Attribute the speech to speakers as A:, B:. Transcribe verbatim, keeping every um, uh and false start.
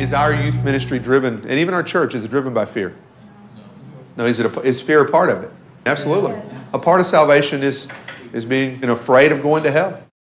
A: Is our youth ministry driven, and even our church, is it driven by fear? No, is, it a, is fear a part of it? Absolutely. A part of salvation is, is being you know, afraid of going to hell.